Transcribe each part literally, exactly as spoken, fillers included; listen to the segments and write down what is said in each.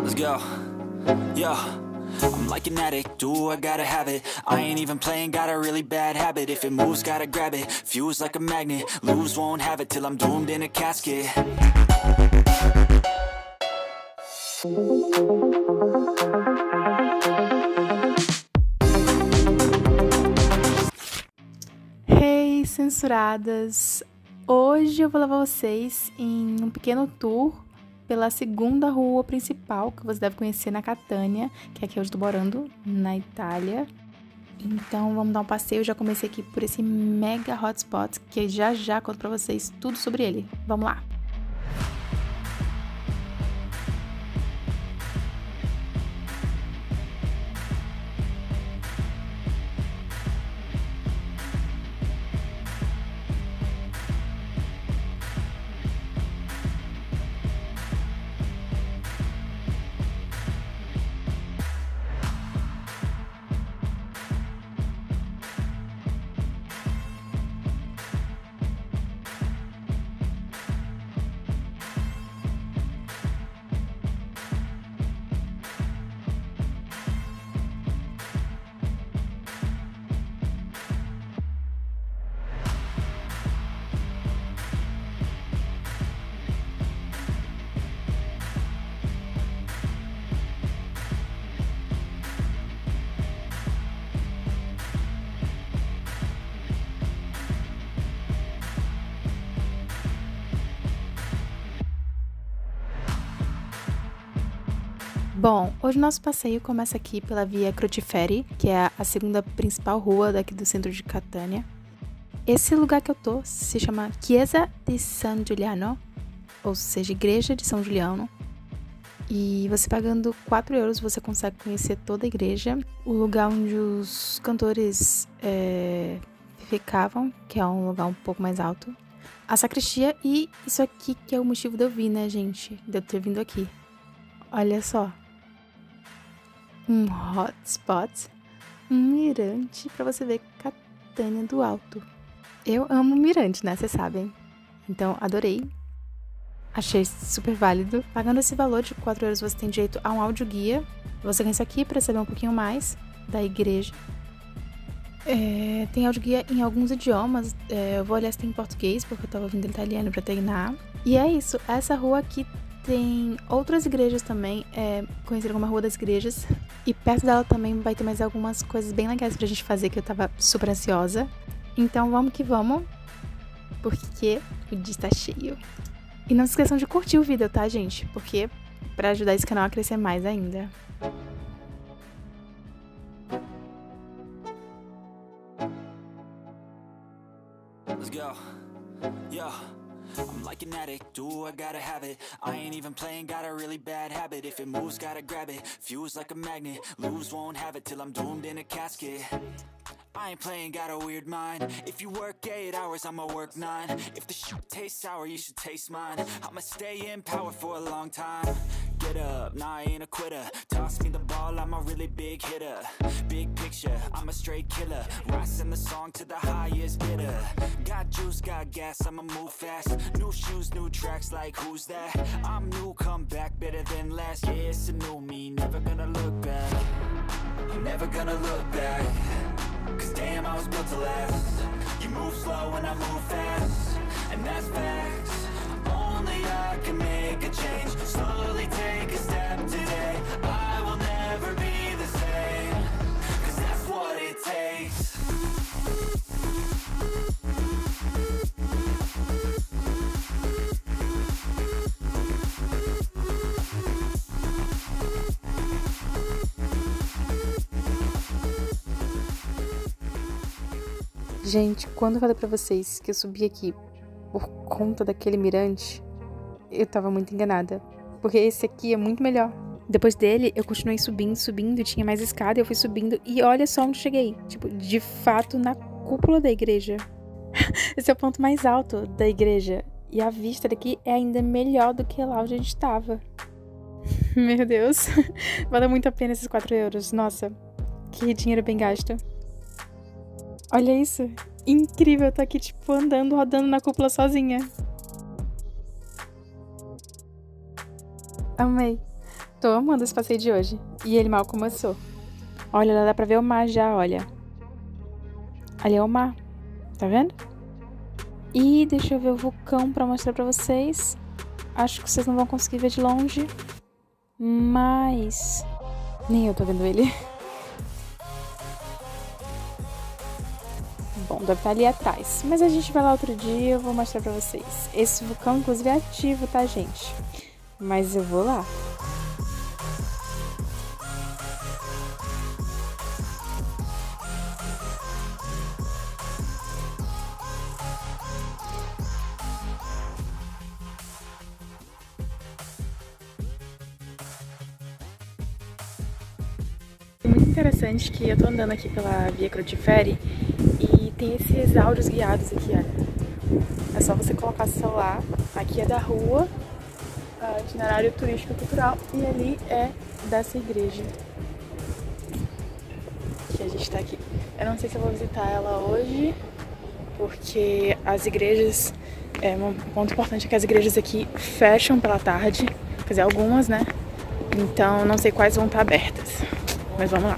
Let's go. Yo, I'm like an addict, do I gotta have it. I ain't even playing, got a really bad habit. If it moves, gotta grab it, fuse like a magnet. Lose, won't have it till I'm doomed in a casket. Hey, censuradas! Hoje eu vou levar vocês em um pequeno tour pela segunda rua principal, que você deve conhecer na Catânia, que é aqui onde eu tô morando, na Itália. Então vamos dar um passeio, eu já comecei aqui por esse mega hotspot, que já já conto pra vocês tudo sobre ele. Vamos lá! Bom, hoje o nosso passeio começa aqui pela Via Crociferi, que é a segunda principal rua daqui do centro de Catânia. Esse lugar que eu tô se chama Chiesa di San Giuliano, ou seja, Igreja de São Juliano. E você pagando quatro euros você consegue conhecer toda a igreja, o lugar onde os cantores é, ficavam, que é um lugar um pouco mais alto, a sacristia e isso aqui que é o motivo de eu vir, né, gente? De eu ter vindo aqui. Olha só. Um hotspot, um mirante pra você ver Catânia do alto. Eu amo mirante, né? Vocês sabem. Então, adorei. Achei super válido. Pagando esse valor de quatro euros, você tem direito a um audioguia. Você ganha isso aqui pra saber um pouquinho mais da igreja. É, tem audioguia em alguns idiomas. É, eu vou olhar se tem em português, porque eu tava ouvindo italiano pra treinar. E é isso. Essa rua aqui tem outras igrejas também, é conhecida como a Rua das Igrejas. E perto dela também vai ter mais algumas coisas bem legais pra gente fazer, que eu tava super ansiosa. Então vamos que vamos, porque o dia está cheio. E não se esqueçam de curtir o vídeo, tá, gente? Porque pra ajudar esse canal a crescer mais ainda. Let's go. Yo. I'm like an addict, do I gotta have it. I ain't even playing, got a really bad habit. If it moves, gotta grab it, fuse like a magnet. Lose, won't have it till I'm doomed in a casket. I ain't playing, got a weird mind. If you work eight hours, I'ma work nine. If the shoot tastes sour, you should taste mine. I'ma stay in power for a long time. Get up, nah, I ain't a quitter. Toss me the ball, I'm a really big hitter. Big picture, I'm a straight killer. Rising the song to the highest bidder. Got juice, got gas, I'ma move fast. New shoes, new tracks, like who's that? I'm new, come back, better than last. Yeah, it's a new me, never gonna look back. I'm never gonna look back. Cause damn, I was built to last. You move slow and I move fast, and that's facts. Only I can make a change. Slowly take a step today. I will never be the same. Cause that's what it takes. Gente, quando eu falei pra vocês que eu subi aqui por conta daquele mirante, eu tava muito enganada. Porque esse aqui é muito melhor. Depois dele, eu continuei subindo, subindo, tinha mais escada, eu fui subindo. E olha só onde cheguei. Tipo, de fato, na cúpula da igreja. Esse é o ponto mais alto da igreja. E a vista daqui é ainda melhor do que lá onde a gente tava. Meu Deus. Valeu muito a pena esses quatro euros. Nossa, que dinheiro bem gasto. Olha isso. Incrível, eu tô aqui, tipo, andando, rodando na cúpula sozinha. Amei. Tô amando esse passeio de hoje. E ele mal começou. Olha, lá dá pra ver o mar já, olha. Ali é o mar. Tá vendo? E deixa eu ver o vulcão pra mostrar pra vocês. Acho que vocês não vão conseguir ver de longe. Mas... nem eu tô vendo ele. Bom, deve estar ali atrás. Mas a gente vai lá outro dia, eu vou mostrar pra vocês. Esse vulcão, inclusive, é ativo, tá, gente? Mas eu vou lá. Muito interessante que eu tô andando aqui pela Via Cruciferi e tem esses áudios guiados aqui, olha. É só você colocar seu celular, aqui é da rua, itinerário turístico cultural, e ali é dessa igreja que a gente tá aqui. Eu não sei se eu vou visitar ela hoje, porque as igrejas, é, um ponto importante é que as igrejas aqui fecham pela tarde, quer dizer, algumas, né? Então não sei quais vão estar abertas. Mas vamos lá.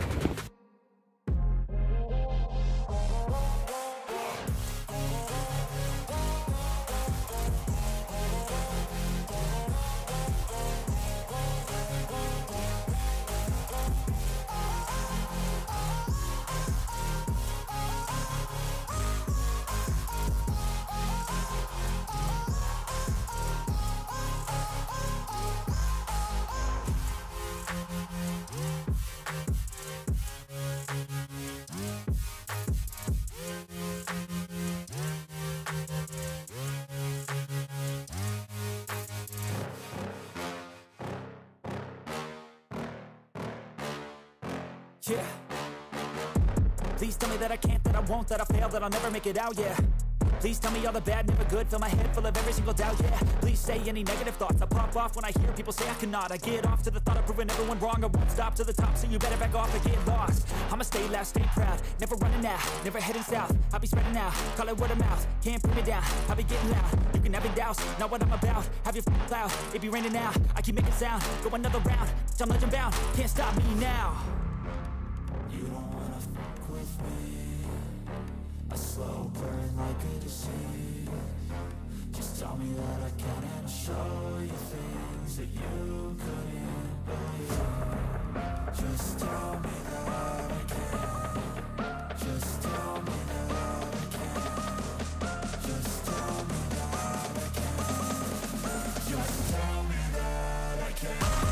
Yeah. Please tell me that I can't, that I won't, that I fail, that I'll never make it out, yeah. Please tell me all the bad, never good, fill my head full of every single doubt, yeah. Please say any negative thoughts, I pop off when I hear people say I cannot. I get off to the thought of proving everyone wrong, I won't stop to the top, so you better back off and get lost. I'ma stay loud, stay proud, never running out, never heading south. I'll be spreading out, call it word of mouth, can't put me down, I'll be getting loud. You can have it douse, not what I'm about, have your f***ing cloud, it be raining now. I keep making sound, go another round, I'm legend bound, can't stop me now. You don't wanna fuck with me, a slow burn like a disease. Just tell me that I can and I'll show you things that you couldn't believe. Just tell me that I can. Just tell me that I can. Just tell me that I can. Just tell me that I can.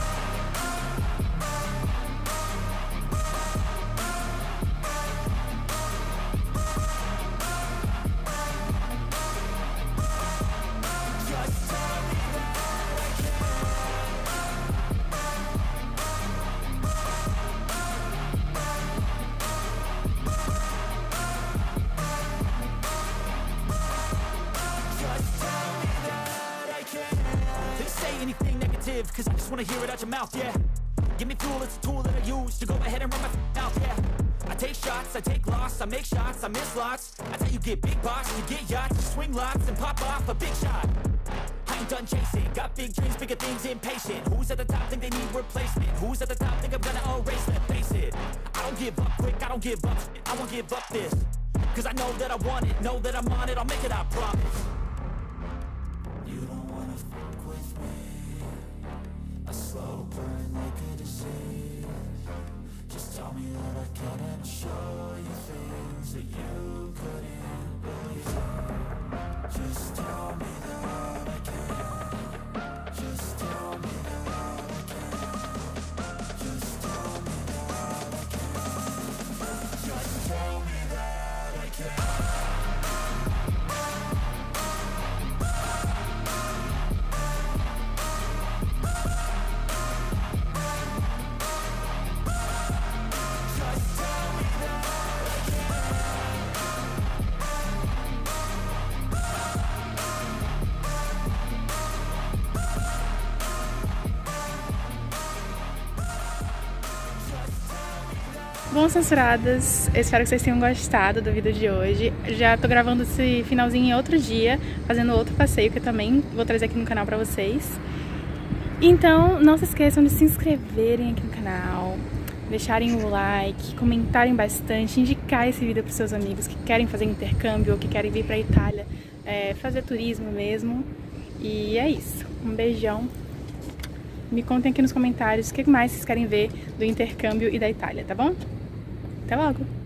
Anything negative, cause I just wanna hear it out your mouth, yeah. Give me fuel, it's a tool that I use to go ahead and run my f***ing mouth, yeah. I take shots, I take loss, I make shots, I miss lots. That's how you get big box, you get yachts, you swing lots and pop off a big shot. I ain't done chasing, got big dreams, bigger things, impatient. Who's at the top think they need replacement? Who's at the top think I'm gonna erase them? Face it, I don't give up quick, I don't give up, I won't give up this. Cause I know that I want it, know that I'm on it, I'll make it, I promise. You don't wanna fuck with me, a slow burn like a disease. Just tell me that I can and I'll show you things that you couldn't believe. Just tell me that I can. Just tell me that I can. Just tell me that I can. Just tell me that I can. Bom, censuradas, eu espero que vocês tenham gostado do vídeo de hoje. Já tô gravando esse finalzinho em outro dia, fazendo outro passeio que eu também vou trazer aqui no canal pra vocês. Então, não se esqueçam de se inscreverem aqui no canal, deixarem o like, comentarem bastante, indicar esse vídeo para os seus amigos que querem fazer intercâmbio ou que querem vir para a Itália, é, fazer turismo mesmo. E é isso. Um beijão. Me contem aqui nos comentários o que mais vocês querem ver do intercâmbio e da Itália, tá bom? Até logo!